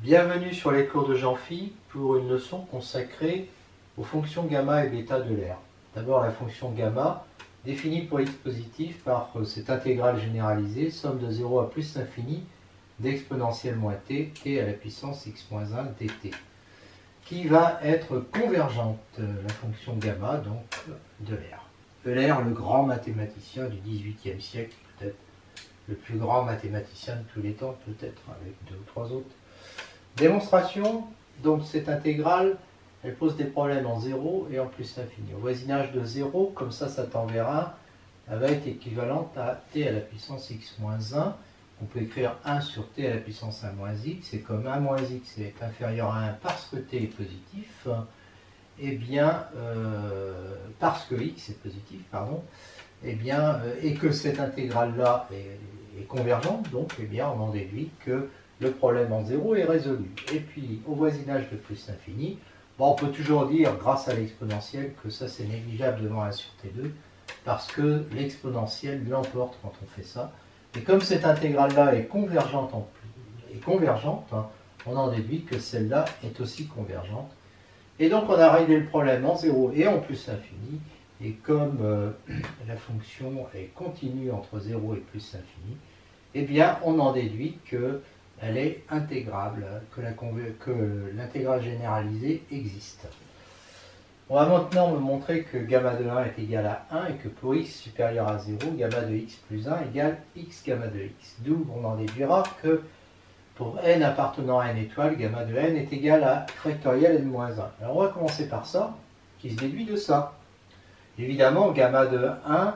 Bienvenue sur les cours de Jean-Phi pour une leçon consacrée aux fonctions gamma et bêta de l'air. D'abord la fonction gamma, définie pour x positif par cette intégrale généralisée, somme de 0 à plus l'infini d'exponentielle moins t, t à la puissance x moins 1 dt, qui va être convergente, la fonction gamma, donc de l'air. Euler, le grand mathématicien du XVIIIe siècle, peut-être le plus grand mathématicien de tous les temps, peut-être avec deux ou trois autres. Démonstration, donc cette intégrale, elle pose des problèmes en 0 et en plus l'infini. Au voisinage de 0, comme ça tend vers 1, elle va être équivalente à t à la puissance x moins 1. On peut écrire 1 sur t à la puissance 1 moins x, et comme 1 moins x est inférieur à 1 parce que t est positif, et bien, parce que x est positif, pardon, et bien, et que cette intégrale-là est convergente, donc, eh bien, on en déduit que le problème en 0 est résolu. Et puis, au voisinage de plus l'infini, bon, on peut toujours dire, grâce à l'exponentielle, que ça c'est négligeable devant 1 sur t2, parce que l'exponentielle l'emporte quand on fait ça. Et comme cette intégrale-là est convergente, hein, on en déduit que celle-là est aussi convergente. Et donc on a réglé le problème en 0 et en plus l'infini. Et comme la fonction est continue entre 0 et plus l'infini, eh bien on en déduit qu'elle est intégrable, que l'intégrale généralisée existe. On va maintenant me montrer que gamma de 1 est égal à 1 et que pour x supérieur à 0, gamma de x plus 1 égale x gamma de x. D'où on en déduira que pour n appartenant à n étoile, gamma de n est égal à factoriel n-1. Alors on va commencer par ça, qui se déduit de ça. Évidemment, gamma de 1,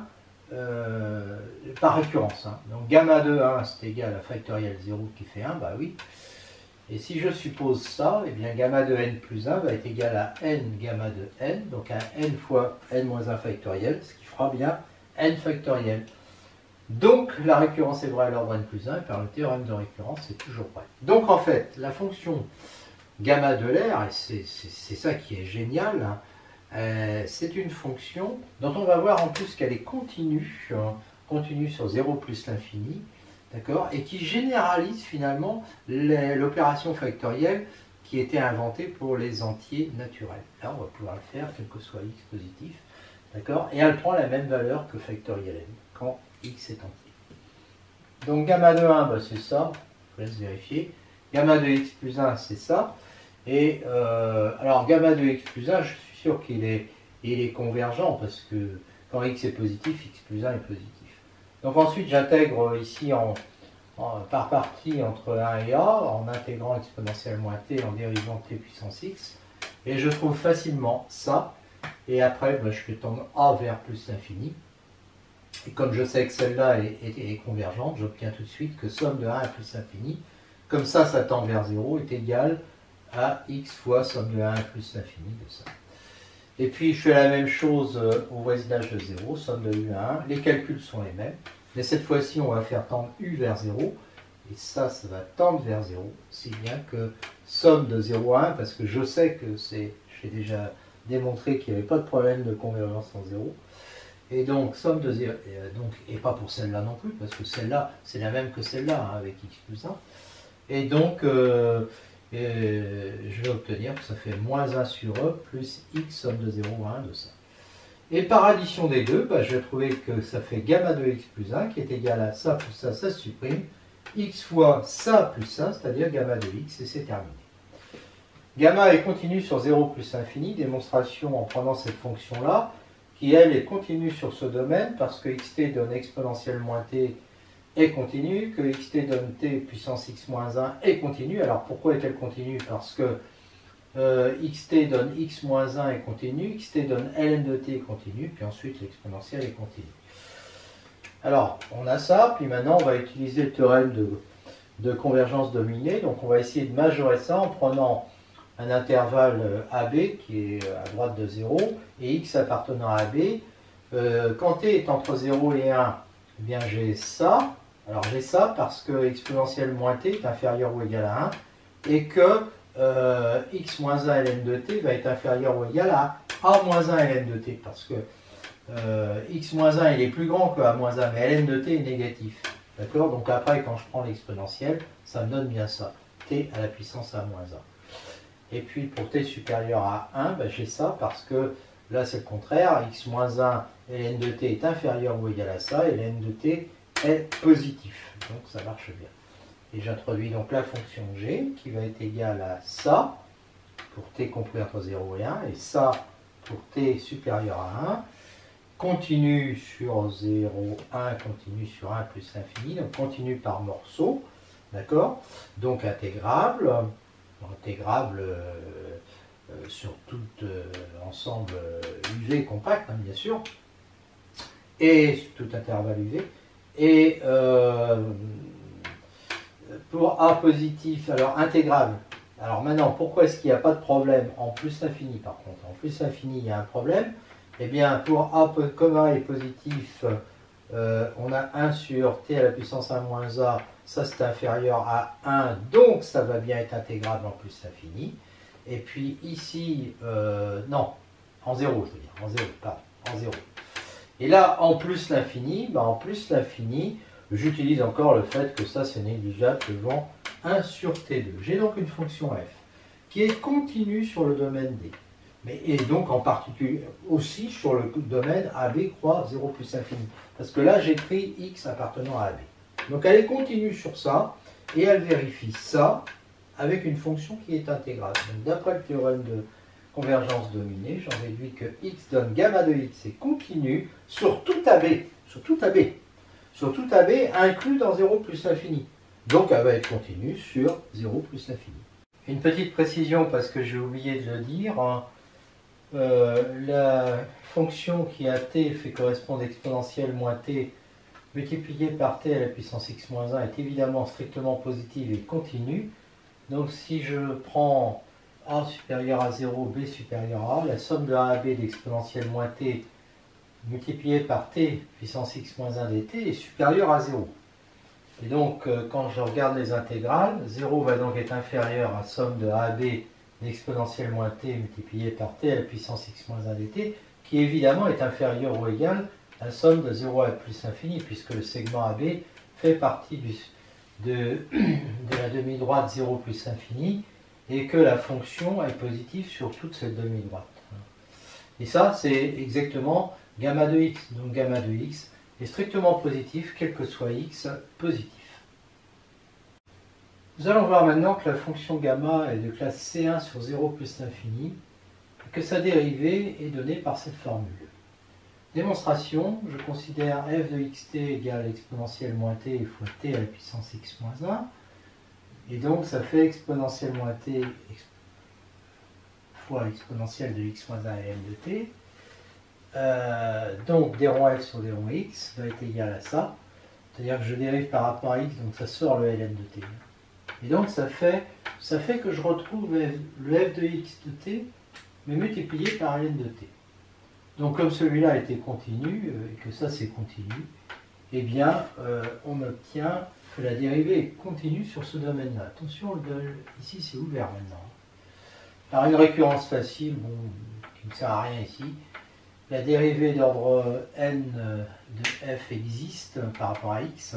par récurrence. Hein. Donc gamma de 1, c'est égal à factoriel 0 qui fait 1, bah oui. Et si je suppose ça, eh bien gamma de n plus 1 va être égal à n gamma de n, donc à n fois n moins 1 factoriel, ce qui fera bien n factoriel. Donc la récurrence est vraie à l'ordre n plus 1, et par le théorème de récurrence, c'est toujours vrai. Donc en fait, la fonction gamma de l'air, et c'est ça qui est génial, hein, c'est une fonction dont on va voir en plus qu'elle est continue, hein, continue sur 0 plus l'infini, d'accord, et qui généralise finalement l'opération factorielle qui était inventée pour les entiers naturels. Là, on va pouvoir le faire, quel que soit x positif, d'accord, et elle prend la même valeur que factoriel n, quand x est entier. Donc gamma de 1, bah, c'est ça, je vous laisse vérifier. Gamma de x plus 1, c'est ça. Et alors gamma de x plus 1, je suis sûr qu'il est convergent, parce que quand x est positif, x plus 1 est positif. Donc ensuite, j'intègre ici par partie entre 1 et a, en intégrant exponentielle moins t, en dérivant t puissance x, et je trouve facilement ça, et après, bah, je fais tendre a vers plus l'infini, et comme je sais que celle-là est convergente, j'obtiens tout de suite que somme de 1 à plus l'infini, comme ça tend vers 0, est égal à x fois somme de 1 à plus l'infini de ça. Et puis je fais la même chose au voisinage de 0, somme de u à 1. Les calculs sont les mêmes, mais cette fois-ci on va faire tendre u vers 0, et ça va tendre vers 0, si bien que somme de 0 à 1, parce que je sais que j'ai déjà démontré qu'il n'y avait pas de problème de convergence en 0, et donc somme de 0, et pas pour celle-là non plus, parce que celle-là c'est la même que celle-là, hein, avec x plus 1, et donc je vais obtenir que ça fait moins 1 sur e plus x somme de 0 à 1 de ça. Et par addition des deux, bah, je vais trouver que ça fait gamma de x plus 1 qui est égal à ça plus ça se supprime, x fois ça plus ça, c'est-à-dire gamma de x, et c'est terminé. Gamma est continue sur 0 plus infini, démonstration en prenant cette fonction-là, qui elle est continue sur ce domaine, parce que xt donne exponentielle moins t est continue, que xt donne t puissance x moins 1 est continue. Alors pourquoi est-elle continue? Parce que xt donne x moins 1 est continue, xt donne ln de t est continue, puis ensuite l'exponentielle est continue. Alors on a ça, puis maintenant on va utiliser le théorème de convergence dominée, donc on va essayer de majorer ça en prenant un intervalle AB qui est à droite de 0, et x appartenant à AB. Quand t est entre 0 et 1, eh bien j'ai ça. Alors j'ai ça parce que exponentielle moins t est inférieur ou égal à 1, et que x moins 1 ln de t va être inférieur ou égal à a moins 1 ln de t, parce que x moins 1 il est plus grand que a moins 1, mais ln de t est négatif. D'accord? Donc après, quand je prends l'exponentielle, ça me donne bien ça. t à la puissance a moins 1. Et puis pour t supérieur à 1, ben, j'ai ça parce que là c'est le contraire, x moins 1 et ln de t est inférieur ou égal à ça, et ln de t est positif. Donc ça marche bien. Et j'introduis donc la fonction g qui va être égale à ça pour t compris entre 0 et 1, et ça pour t supérieur à 1, continue sur 0, 1, continue sur 1 plus l'infini, donc continue par morceau, d'accord? Donc intégrable sur tout ensemble UV compact, hein, bien sûr, et sur tout intervalle UV, et pour A positif, alors intégrable. Alors maintenant, pourquoi est-ce qu'il n'y a pas de problème en plus l'infini par contre? En plus l'infini, il y a un problème. Eh bien, pour A, comme A est positif, on a 1 sur t à la puissance 1 moins a, ça c'est inférieur à 1, donc ça va bien être intégrable en plus l'infini. Et puis ici, non, en 0 je veux dire, en 0, pardon, en 0. Et là, en plus l'infini, j'utilise encore le fait que ça c'est négligeable devant 1 sur t2. J'ai donc une fonction f qui est continue sur le domaine D. Et donc en particulier aussi sur le domaine AB croix 0 plus infini. Parce que là j'ai pris x appartenant à AB. Donc elle est continue sur ça et elle vérifie ça avec une fonction qui est intégrale. Donc d'après le théorème de convergence dominée, j'en déduis que x donne gamma de x est continu sur tout AB. Sur tout AB. Sur tout AB inclus dans 0 plus l'infini. Donc elle va être continue sur 0 plus l'infini. Une petite précision parce que j'ai oublié de le dire. La fonction qui à t fait correspondre exponentielle moins t multipliée par t à la puissance x moins 1 est évidemment strictement positive et continue. Donc si je prends a supérieur à 0, b supérieur à a, la somme de a à b d'exponentielle moins t multipliée par t puissance x moins 1 dt est supérieure à 0. Et donc quand je regarde les intégrales, 0 va donc être inférieur à la somme de a à b d'exponentielle moins t multiplié par t à la puissance x moins 1 dt, qui évidemment est inférieur ou égal à la somme de 0 à plus l'infini, puisque le segment AB fait partie de la demi-droite 0 plus infini, et que la fonction est positive sur toute cette demi-droite. Et ça, c'est exactement gamma de x. Donc gamma de x est strictement positif, quel que soit x positif. Nous allons voir maintenant que la fonction gamma est de classe C1 sur 0 plus l'infini et que sa dérivée est donnée par cette formule. Démonstration, je considère f de xt égale exponentielle moins t fois t à la puissance x moins 1. Et donc ça fait exponentielle moins t fois exponentielle de x moins 1 et m de t. Donc d rond f sur d rond x va être égal à ça. C'est-à-dire que je dérive par rapport à x, donc ça sort le ln de t. Et donc ça fait que je retrouve le f de x de t, mais multiplié par ln de t. Donc comme celui-là était continu, et que ça c'est continu, eh bien on obtient que la dérivée est continue sur ce domaine-là. Attention, ici c'est ouvert maintenant. Par une récurrence facile, bon, qui ne sert à rien ici, la dérivée d'ordre n de f existe par rapport à x,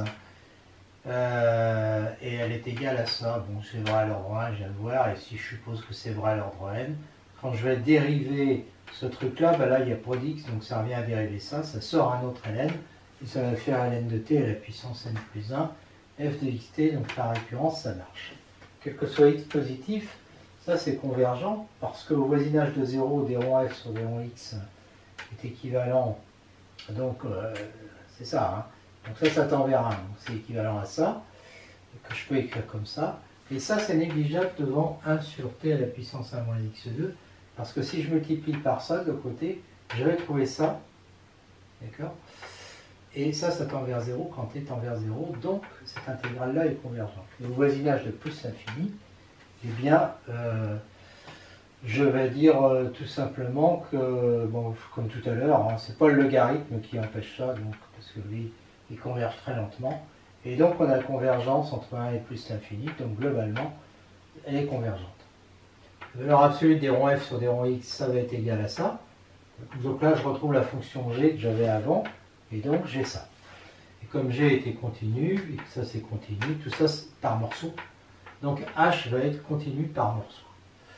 et elle est égale à ça. Bon, c'est vrai à l'ordre 1, je viens de voir, et si je suppose que c'est vrai à l'ordre n, quand je vais dériver ce truc-là, ben là il n'y a pas d'x, donc ça revient à dériver ça, ça sort un autre ln, et ça va faire ln de t à la puissance n plus 1, f de xt, donc par récurrence ça marche. Quel que soit x positif, ça c'est convergent, parce qu'au voisinage de 0, d rond f sur d rond x est équivalent, donc c'est ça, hein. Donc ça tend vers 1, donc c'est équivalent à ça, que je peux écrire comme ça. Et ça, c'est négligeable devant 1 sur t à la puissance 1 moins x2, parce que si je multiplie par ça, de côté, je vais trouver ça, d'accord? Et ça tend vers 0 quand t tend vers 0, donc cette intégrale-là est convergente. Et au voisinage de plus l'infini, eh bien, je vais dire tout simplement que, bon, comme tout à l'heure, hein, c'est pas le logarithme qui empêche ça, donc, parce que lui, il converge très lentement. Et donc on a la convergence entre 1 et plus l'infini, donc globalement, elle est convergente. La valeur absolue des ronds f sur des ronds x, ça va être égal à ça. Donc là, je retrouve la fonction g que j'avais avant, et donc j'ai ça. Et comme g était continu, et que ça c'est continu, tout ça par morceaux, Donc h va être continu par morceau.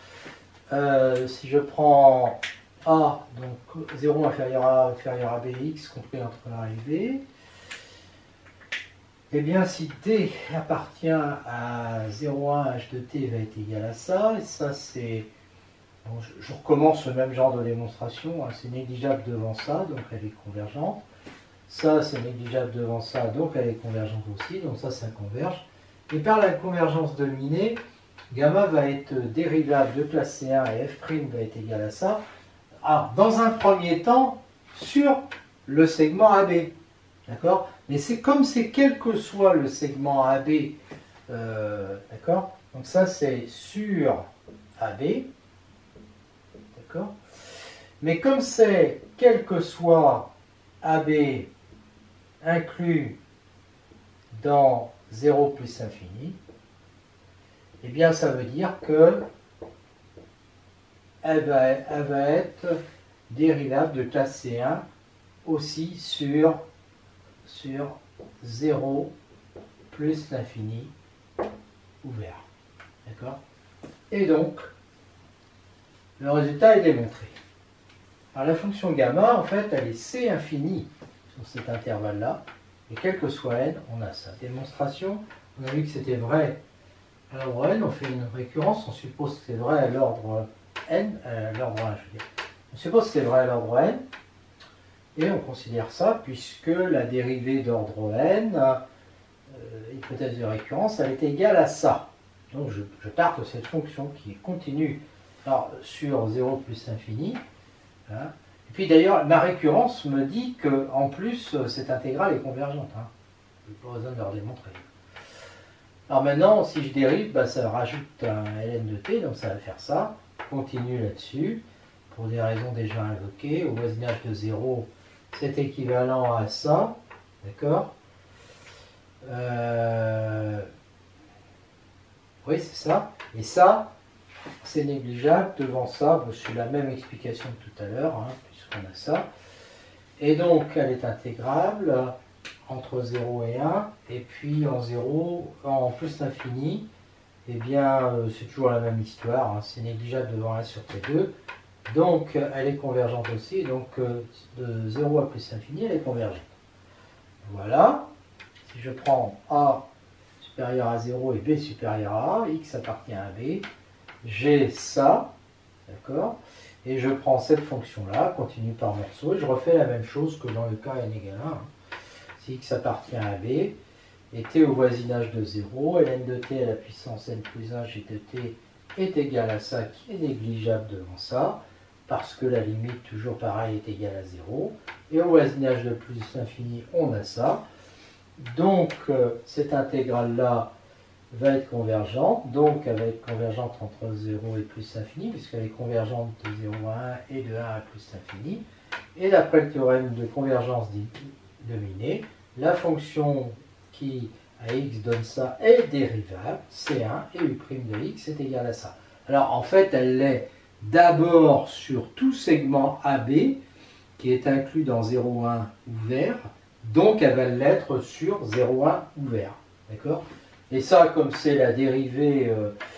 Si je prends a, donc 0 inférieur à bx compris entre a et b, eh bien si d appartient à 0,1 h de t va être égal à ça, et ça c'est... Bon, je recommence le même genre de démonstration, hein, c'est négligeable devant ça, donc elle est convergente. Ça c'est négligeable devant ça, donc elle est convergente aussi, donc ça converge. Et par la convergence dominée, gamma va être dérivable de classe C1 et f' va être égal à ça. Alors, dans un premier temps, sur le segment AB. D'accord? Mais c'est comme c'est quel que soit le segment AB. D'accord? Donc ça, c'est sur AB. D'accord? Mais comme c'est quel que soit AB inclus dans 0 plus infini, eh bien ça veut dire que elle va être dérivable de classe C1 aussi sur 0 plus l'infini ouvert. D'accord? Et donc, le résultat est démontré. Alors la fonction gamma, en fait, elle est C infini sur cet intervalle-là, et quel que soit n, on a ça. Démonstration, on a vu que c'était vrai à l'ordre n, on fait une récurrence, on suppose que c'est vrai à l'ordre n, l'ordre 1, je veux dire. On suppose que c'est vrai à l'ordre n, et on considère ça puisque la dérivée d'ordre n, hypothèse de récurrence, elle est égale à ça. Donc je parte de cette fonction qui est continue sur 0 plus infini. Hein. Et puis d'ailleurs, ma récurrence me dit qu'en plus, cette intégrale est convergente. Hein. Je n'ai pas besoin de leur démontrer. Alors maintenant, si je dérive, bah, ça rajoute un ln de t, donc ça va faire ça. Continue là-dessus, pour des raisons déjà invoquées. Au voisinage de 0, c'est équivalent à ça. D'accord? Oui, c'est ça. Et ça, c'est négligeable. Devant ça, bon, c'est la même explication que tout à l'heure, hein, puisqu'on a ça. Et donc, elle est intégrable entre 0 et 1. Et puis, en 0, en plus l'infini, eh bien, c'est toujours la même histoire. Hein, c'est négligeable devant 1 sur T2. Donc, elle est convergente aussi. Donc, de 0 à plus l'infini, elle est convergente. Voilà. Si je prends A supérieur à 0 et B supérieur à A, X appartient à B, j'ai ça, d'accord? Et je prends cette fonction-là, continue par morceau, et je refais la même chose que dans le cas n égale 1. Hein. Si X appartient à B, et T au voisinage de 0, ln de T à la puissance n plus 1, G de T est égal à ça, qui est négligeable devant ça, parce que la limite, toujours pareil, est égale à 0. Et au voisinage de plus l'infini, on a ça. Donc, cette intégrale-là va être convergente. Donc, elle va être convergente entre 0 et plus l'infini, puisqu'elle est convergente de 0 à 1 et de 1 à plus l'infini. Et d'après le théorème de convergence dominée, la fonction qui à x donne ça est dérivable, C1 et U' de x est égal à ça. Alors, en fait, elle l'est d'abord sur tout segment AB, qui est inclus dans 0,1 ouvert, donc elle va l'être sur 0,1 ouvert. D'accord? Et ça, comme c'est la dérivée,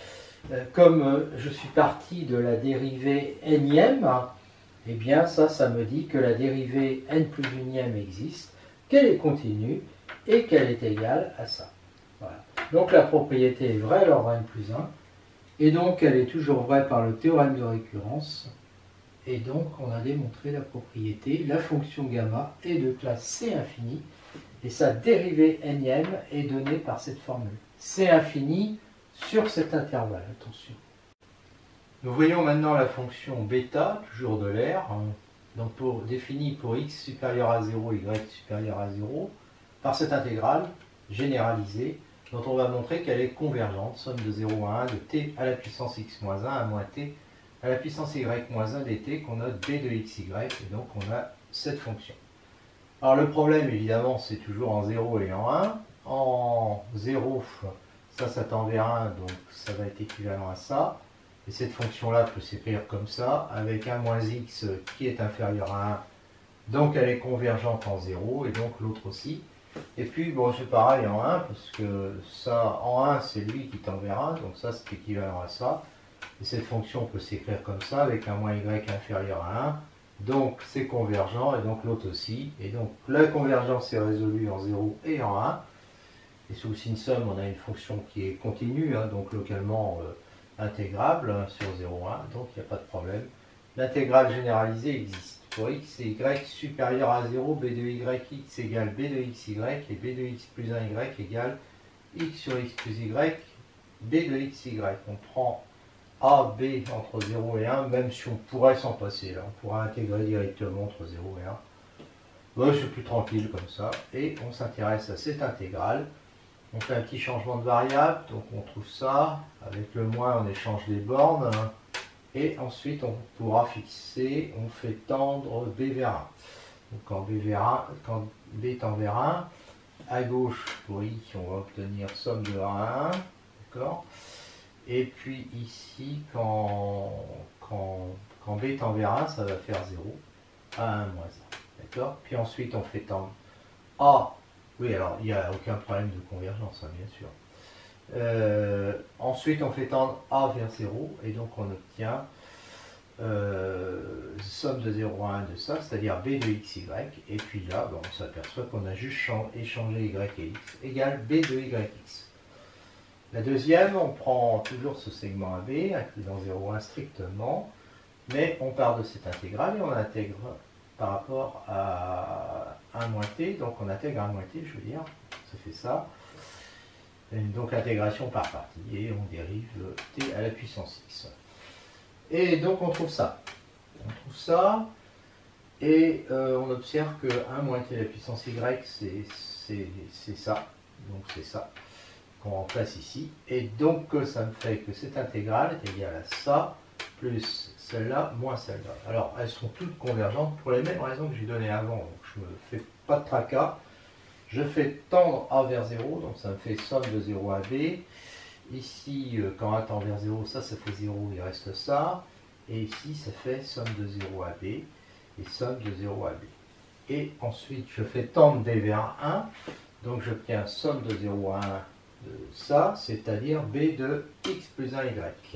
comme je suis parti de la dérivée n-ième, eh bien ça me dit que la dérivée n plus unième existe, qu'elle est continue et qu'elle est égale à ça. Voilà. Donc la propriété est vraie à l'ordre n plus 1, et donc elle est toujours vraie par le théorème de récurrence. Et donc, on a démontré la propriété, la fonction gamma est de classe C infini, et sa dérivée n-ième est donnée par cette formule. C infini sur cet intervalle, attention. Nous voyons maintenant la fonction bêta, toujours de l'air, donc définie pour x supérieur à 0, y supérieur à 0, par cette intégrale généralisée, dont on va montrer qu'elle est convergente, somme de 0 à 1 de t à la puissance x moins 1 à moins t à la puissance y moins 1 dt qu'on note b de xy, et donc on a cette fonction. Alors le problème évidemment c'est toujours en 0 et en 1. En 0, ça tend vers 1, donc ça va être équivalent à ça. Et cette fonction-là peut s'écrire comme ça, avec 1 moins x qui est inférieur à 1, donc elle est convergente en 0, et donc l'autre aussi. Et puis, bon, c'est pareil en 1, parce que ça, en 1, c'est lui qui tend vers 1, donc ça, c'est équivalent à ça. Et cette fonction peut s'écrire comme ça, avec un moins y inférieur à 1. Donc, c'est convergent, et donc l'autre aussi. Et donc, la convergence est résolue en 0 et en 1. Et sous le signe somme, on a une fonction qui est continue, hein, donc localement intégrable, hein, sur 0, 1, donc il n'y a pas de problème. L'intégrale généralisée existe. Pour x et y supérieur à 0, b de yx égale b de xy, et b de x plus 1y égale x sur x plus y, b de xy. On prend a, b entre 0 et 1, même si on pourrait s'en passer, là. On pourrait intégrer directement entre 0 et 1. Bon, c'est plus tranquille comme ça. Et on s'intéresse à cette intégrale. On fait un petit changement de variable, donc on trouve ça. Avec le moins, on échange les bornes. Et ensuite, on pourra fixer, on fait tendre B vers 1. Donc quand B tend vers 1, à gauche, pour I, on va obtenir somme de 1 à 1. D'accord ? Et puis ici, quand B tend vers 1, ça va faire 0 à 1 moins 1. D'accord ? Puis ensuite, on fait tendre A. Oui, alors il n'y a aucun problème de convergence, hein, bien sûr. Ensuite, on fait tendre A vers 0, et donc on obtient somme de 0 à 1 de ça, c'est-à-dire B de xy, et puis là, bon, on s'aperçoit qu'on a juste échangé y et x, égale B de yx. La deuxième, on prend toujours ce segment AB, incluant 0, 1 strictement, mais on part de cette intégrale et on intègre par rapport à 1 moins t, donc on intègre 1 moins t, je veux dire, ça fait ça. Et donc intégration par partie, et on dérive t à la puissance x. Et donc on trouve ça. On trouve ça, et on observe que 1 moins t à la puissance y, c'est ça. Donc c'est ça qu'on remplace ici. Et donc ça me fait que cette intégrale est égale à ça, plus celle-là, moins celle-là. Alors elles sont toutes convergentes pour les mêmes raisons que j'ai données avant. Donc je ne me fais pas de tracas. Je fais tendre A vers 0, donc ça me fait somme de 0 à B. Ici, quand A tend vers 0, ça fait 0, il reste ça. Et ici, ça fait somme de 0 à B et somme de 0 à B. Et ensuite, je fais tendre D vers 1, donc j'obtiens somme de 0 à 1 de ça, c'est-à-dire B de x plus 1y.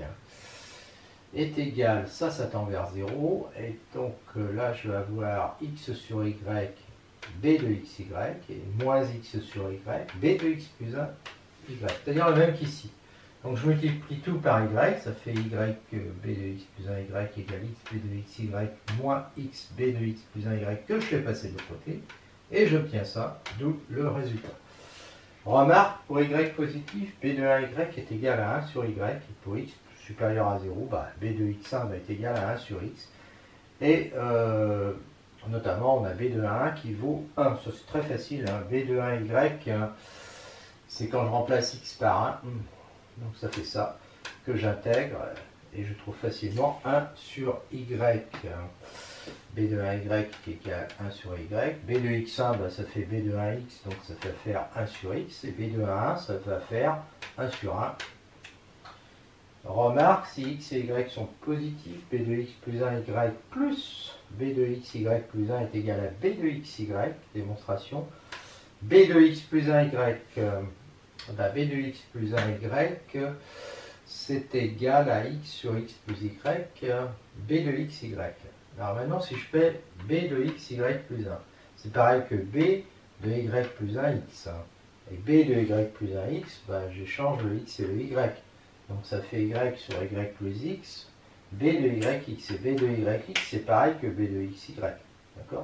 Est égal, ça tend vers 0, et donc là, je vais avoir x sur y, b de xy, et moins x sur y, b de x plus 1, y. C'est-à-dire le même qu'ici. Donc je multiplie tout par y, ça fait y b de x plus 1y égale x b de xy moins x b de x plus 1y que je fais passer de l'autre côté, et j'obtiens ça, d'où le résultat. Remarque, pour y positif, b de 1y est égal à 1 sur y, et pour x supérieur à 0, b de x1 va être égal à 1 sur x, et notamment on a b de 1 qui vaut 1, ça c'est très facile, hein. B de 1y, c'est quand je remplace x par 1, donc ça fait ça, que j'intègre, et je trouve facilement 1 sur y. B de 1y qui est égal à 1 sur y. B de x1, ça fait b de 1x, donc ça fait faire 1 sur x. Et b de 1, ça va faire 1 sur 1. Remarque, si x et y sont positifs, b de x plus 1y plus b de xy plus 1 est égal à b de xy, démonstration. B de x plus 1y, b de x plus 1y, c'est égal à x sur x plus y, b de xy. Alors maintenant, si je fais b de xy plus 1, c'est pareil que b de y plus 1x. Et b de y plus 1x, j'échange le x et le y. Donc ça fait y sur y plus x, b de yx. Et b de yx, c'est pareil que b de xy. D'accord ?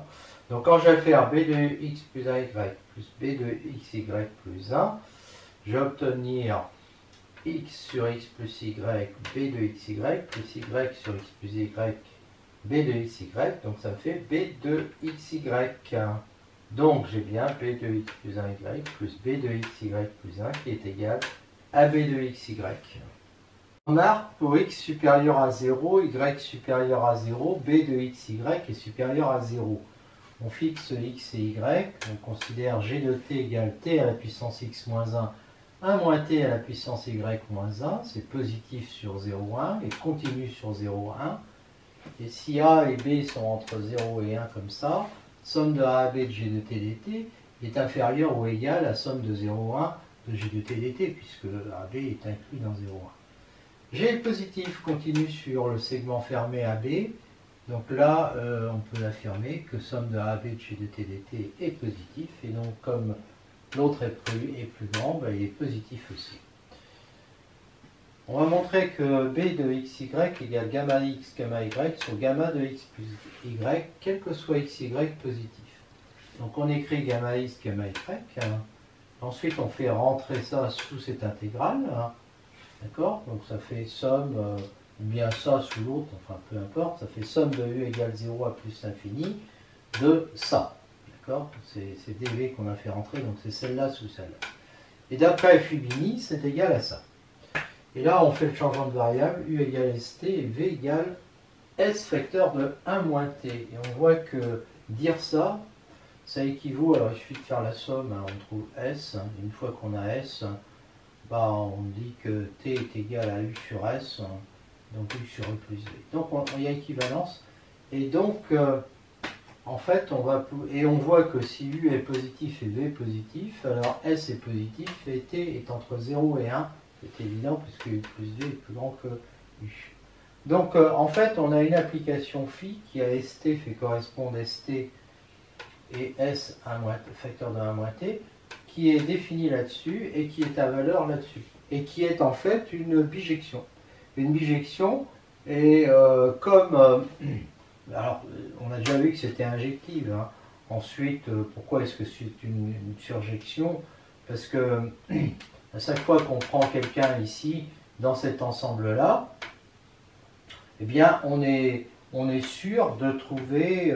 Donc quand je vais faire b de x plus 1y plus b de xy plus 1, je vais obtenir x sur x plus y, b de xy, plus y sur x plus y, b de xy, donc ça me fait b de xy. Donc j'ai bien b de x plus 1y plus b de xy plus 1 qui est égal à b de xy. On marque pour x supérieur à 0, y supérieur à 0, b de xy est supérieur à 0. On fixe x et y, on considère g de t égale t à la puissance x moins 1, 1 moins t à la puissance y moins 1, c'est positif sur 0, 1 et continue sur 0, 1. Et si a et b sont entre 0 et 1 comme ça, somme de a à b de g de t dt, est inférieur ou égal à somme de 0,1 de G de T dt, puisque AB est inclus dans 0,1. G positif continue sur le segment fermé AB. Donc là, on peut affirmer que somme de AB de G de T dt est positif. Et donc, comme l'autre est plus grand, ben, il est positif aussi. On va montrer que B de xy égale gamma x, gamma y sur gamma de x plus y, quel que soit xy positif. Donc on écrit gamma x, gamma y. Ensuite, on fait rentrer ça sous cette intégrale. D'accord? Donc ça fait somme, ou bien ça sous l'autre, enfin peu importe, ça fait somme de u égale 0 à plus l'infini de ça. D'accord? C'est dv qu'on a fait rentrer, donc c'est celle-là sous celle-là. Et d'après Fubini, c'est égal à ça. Et là, on fait le changement de variable, u égale st et v égale s facteur de 1 moins t. Et on voit que dire ça, ça équivaut, alors il suffit de faire la somme, hein, on trouve s. Une fois qu'on a s, bah, on dit que t est égal à u sur s, donc u sur e plus v. Donc il y a équivalence. Et donc, en fait, on voit que si u est positif et v positif, alors s est positif et t est entre 0 et 1. C'est évident puisque u plus v est plus grand que u. Donc, en fait, on a une application phi qui a st fait correspondre st et s facteur de 1 moins t, qui est définie là-dessus et qui est à valeur là-dessus. Et qui est en fait une bijection. Une bijection, et alors, on a déjà vu que c'était injective. Hein. Ensuite, pourquoi est-ce que c'est une surjection? Parce que à chaque fois qu'on prend quelqu'un ici, dans cet ensemble-là, eh bien, on est sûr de trouver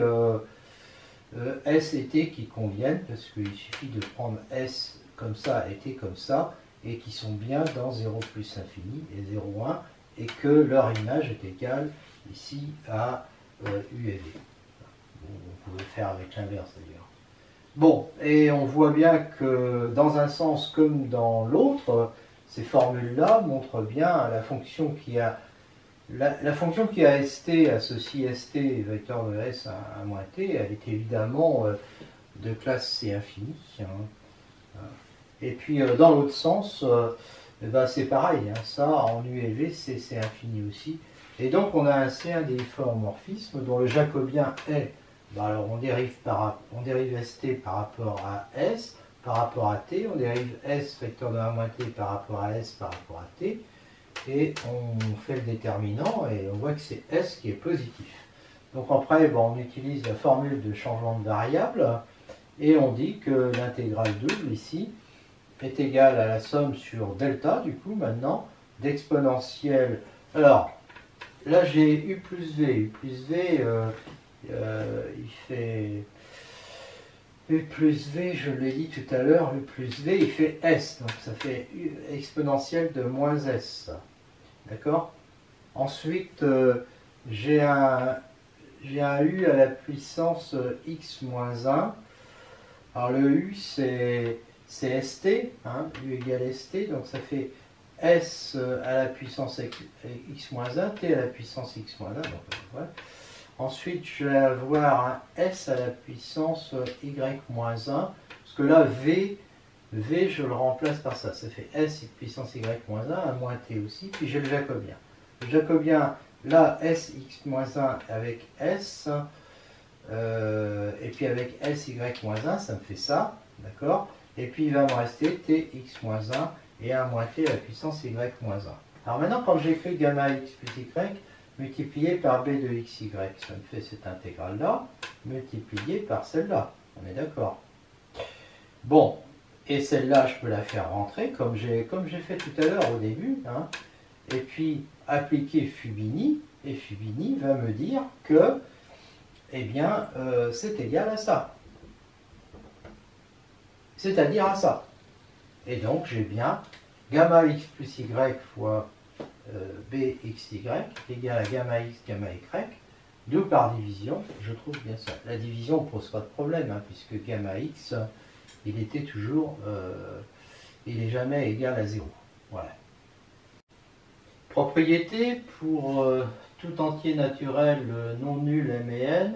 S et T qui conviennent, parce qu'il suffit de prendre S comme ça et T comme ça, et qui sont bien dans 0 plus infini et 0,1, et que leur image est égale ici à U et V. Bon, vous pouvez faire avec l'inverse d'ailleurs. Bon, et on voit bien que dans un sens comme dans l'autre, ces formules-là montrent bien la fonction qui a st associe st vecteur de s à moins t, elle est évidemment de classe C infini. Hein. Et puis dans l'autre sens, ben, c'est pareil, hein, ça en U et V c'est C infini aussi. Et donc on a un C1 difféomorphisme dont le jacobien est, ben, alors on dérive st par rapport à s, par rapport à t, on dérive s vecteur de 1 moins t par rapport à s par rapport à t. Et on fait le déterminant et on voit que c'est S qui est positif. Donc après, bon, on utilise la formule de changement de variable et on dit que l'intégrale double ici est égale à la somme sur delta, du coup, maintenant, d'exponentielle. Alors, là j'ai U plus V. U plus V, il fait... U plus V, je l'ai dit tout à l'heure, U plus V, il fait S, donc ça fait U exponentielle de moins S. D'accord? Ensuite, j'ai un U à la puissance x moins 1. Alors le U, c'est ST, hein, U égale ST, donc ça fait S à la puissance x moins 1, T à la puissance x moins 1. Donc, voilà. Ensuite, je vais avoir un S à la puissance y moins 1, parce que là, V, je le remplace par ça. Ça fait S puissance y moins 1, un moins t aussi, puis j'ai le jacobien. Le jacobien, là, S x moins 1 avec S, et puis avec S y moins 1, ça me fait ça, d'accord? Et puis il va me rester t x moins 1 et 1 moins t à la puissance y moins 1. Alors maintenant, quand j'écris gamma x plus y, multiplié par b de xy, ça me fait cette intégrale-là, multiplié par celle-là. On est d'accord? Bon, et celle-là, je peux la faire rentrer, comme j'ai fait tout à l'heure au début, hein, et puis appliquer Fubini, et Fubini va me dire que, eh bien, c'est égal à ça. C'est-à-dire à ça. Et donc, j'ai bien gamma x plus y fois bxy égale à gamma x, gamma y, d'où par division, je trouve bien ça. La division ne pose pas de problème, hein, puisque gamma x, il était toujours, il n'est jamais égal à 0. Voilà. Propriété pour tout entier naturel non nul m et n,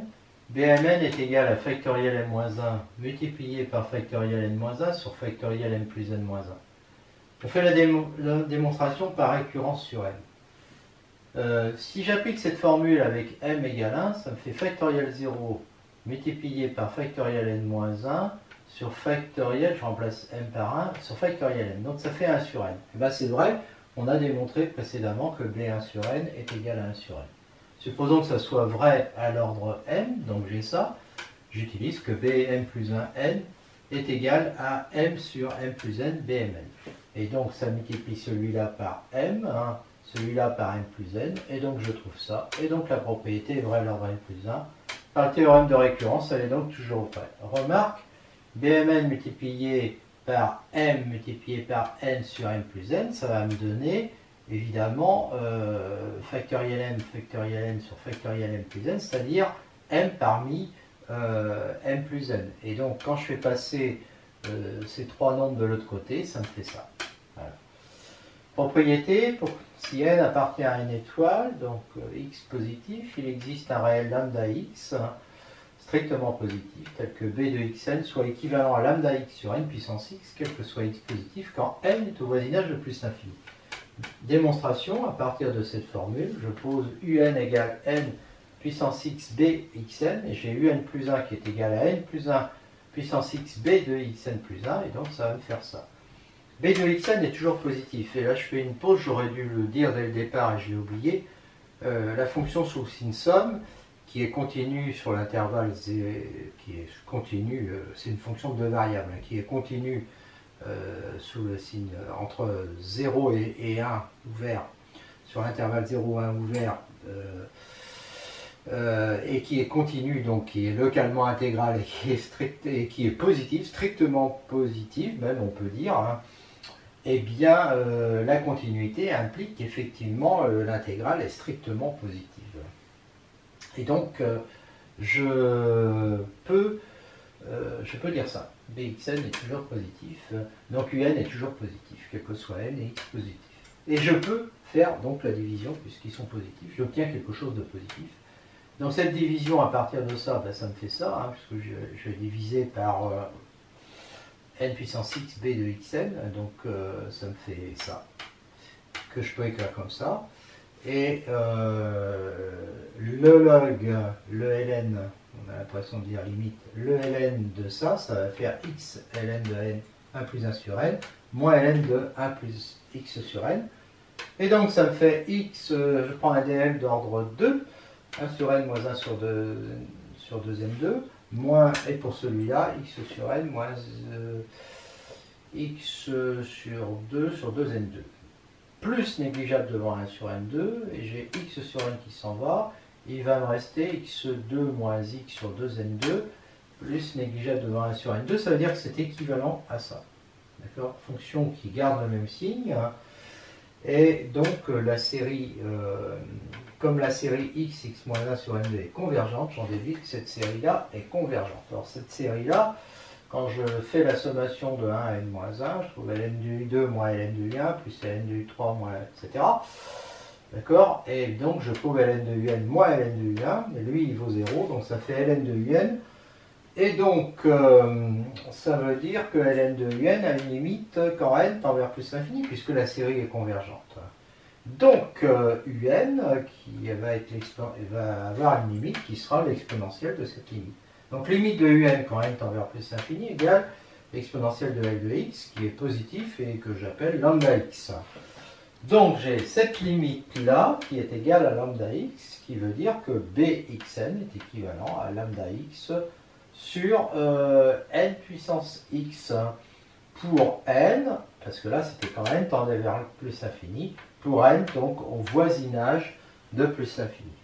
Bmn est égal à factoriel n-1 multiplié par factoriel n-1 sur factoriel n plus n-1. On fait la démonstration par récurrence sur n. Si j'applique cette formule avec m égale 1, ça me fait factoriel 0 multiplié par factoriel n-1 sur factoriel, je remplace m par 1, sur factoriel n. Donc ça fait 1 sur n. Et bien c'est vrai, on a démontré précédemment que b1 sur n est égal à 1 sur n. Supposons que ça soit vrai à l'ordre m, donc j'ai ça, j'utilise que bm plus 1 n est égal à m sur m plus n bmn. Et donc ça multiplie celui-là par m, hein, celui-là par m plus n, et donc je trouve ça. Et donc la propriété est vraie à l'ordre n plus 1. Par le théorème de récurrence, elle est donc toujours vraie. Remarque, bmn multiplié par m multiplié par n sur m plus n, ça va me donner évidemment factoriel n sur factoriel m plus n, c'est-à-dire m parmi m plus n. Et donc quand je fais passer ces trois nombres de l'autre côté, ça me fait ça. Voilà. Propriété, si n appartient à une étoile, donc x positif, il existe un réel lambda x strictement positif, tel que b de xn soit équivalent à lambda x sur n puissance x, quel que soit x positif, quand n est au voisinage de plus l'infini. Démonstration, à partir de cette formule, je pose un égale n puissance x b xn, et j'ai un plus 1 qui est égal à n plus 1 puissance x b de xn plus 1, et donc ça va me faire ça. b de xn est toujours positif, et là je fais une pause, j'aurais dû le dire dès le départ et j'ai oublié. La fonction sous signe somme, qui est continue sur l'intervalle, qui est continue, c'est une fonction de deux variables, qui est continue sous le signe entre 0 et 1 ouvert, sur l'intervalle 0 et 1 ouvert, et qui est continue, donc qui est localement intégrale et qui est positive, strictement positive, même on peut dire, hein, eh bien la continuité implique qu'effectivement l'intégrale est strictement positive. Et donc je peux dire ça. Bxn est toujours positif, donc un est toujours positif, quel que soit n et x positif. Et je peux faire donc la division, puisqu'ils sont positifs, j'obtiens quelque chose de positif. Donc cette division, à partir de ça, ben, ça me fait ça, hein, puisque je vais diviser par n puissance x b de xn, donc ça me fait ça, que je peux écrire comme ça. Et le log, le ln, on a l'impression de dire limite, le ln de ça, ça va faire x ln de n 1 plus 1 sur n, moins ln de 1 plus x sur n. Et donc ça me fait x, je prends un dl d'ordre 2, 1 sur n moins 1 sur 2n2, moins, et pour celui-là, x sur n moins x sur 2 sur 2n2. Plus négligeable devant 1 sur n2, et j'ai x sur n qui s'en va, il va me rester x2 moins x sur 2n2, plus négligeable devant 1 sur n2, ça veut dire que c'est équivalent à ça. D'accord? Fonction qui garde le même signe, hein. Et donc la série, comme la série x moins 1 sur n2 est convergente, j'en déduis que cette série-là est convergente. Alors cette série-là, quand je fais la sommation de 1 à n-1, je trouve ln de u2 moins ln de u1 plus ln de u3 moins etc. D'accord? Et donc je trouve ln de un moins ln de u1, mais lui il vaut 0, donc ça fait ln de un. Et donc ça veut dire que ln de un a une limite quand n tend vers plus l'infini, puisque la série est convergente. Donc un qui va avoir une limite qui sera l'exponentielle de cette limite. Donc limite de un quand n tend vers plus l'infini égale l'exponentielle de L de x qui est positif et que j'appelle lambda x. Donc j'ai cette limite-là qui est égale à lambda x, qui veut dire que bxn est équivalent à lambda x sur n puissance x pour n, parce que là c'était quand n tendait vers plus l'infini, pour n donc au voisinage de plus l'infini.